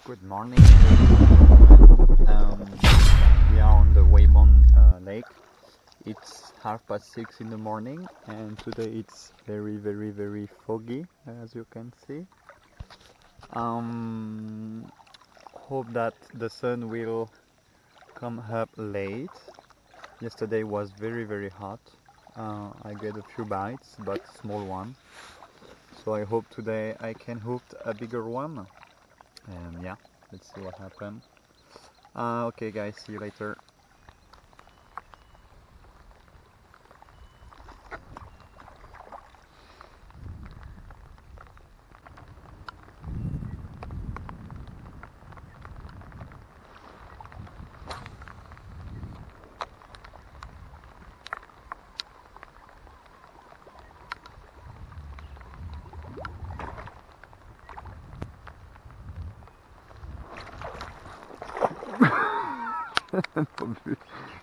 Good morning. We are on the Waybon lake. It's 6:30 in the morning, and today it's very foggy, as you can see. Hope that the sun will come up late. Yesterday was very hot. I get a few bites, but small one. So I hope today I can hook a bigger one. And yeah, let's see what happens. Okay guys, see you later. Pas vu.